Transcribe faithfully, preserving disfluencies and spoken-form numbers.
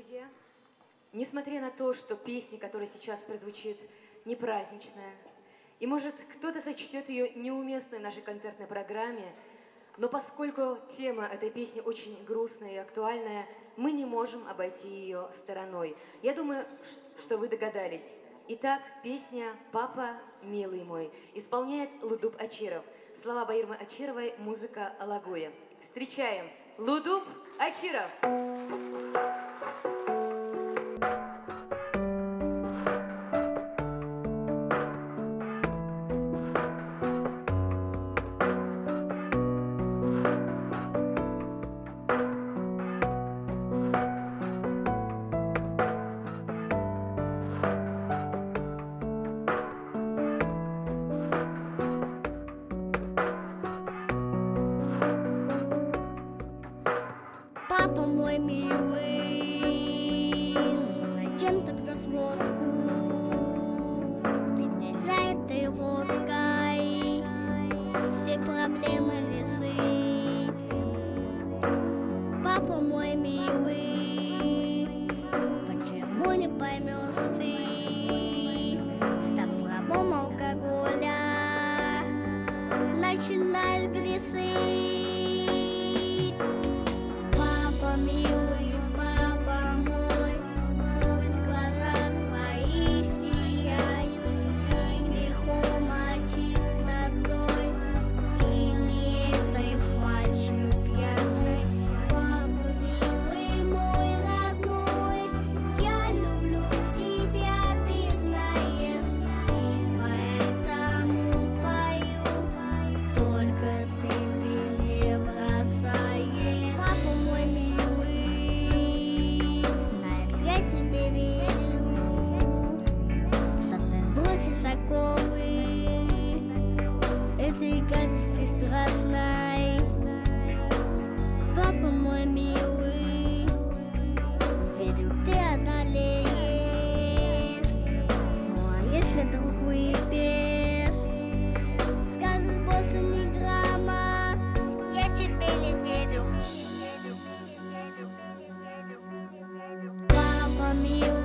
друзья, несмотря на то, что песня, которая сейчас прозвучит, не праздничная, и, может, кто-то сочтет ее неуместной в нашей концертной программе, но поскольку тема этой песни очень грустная и актуальная, мы не можем обойти ее стороной. Я думаю, что вы догадались. Итак, песня «Папа, милый мой» исполняет Лудуб Ачиров. Слова Баирмы Ачировой, музыка Алагуя. Встречаем Лудуб Ачиров! Папа мой милый, зачем ты пьешь водку? Ты ведь за этой водкой все проблемы решит. Папа мой милый, почему не поймешь ты, став рабом алкоголя, начинаешь грешить. Милый папа мой, пусть глаза твои сияют, и грехом, а чистотой, и не этой фальшью пьяной. Папа милый мой родной, я люблю тебя, ты знаешь, и поэтому пою, только ты перебросаешь. Папа мой милый, знаешь, я тебе верю, что ты сбросишь оковы этой гадости страстной. Папа мой милый, верю, ты одолеешь. Ну а если вдруг выпьешь, скажешь больше ни грамма, я тебе не верю. Папа милый.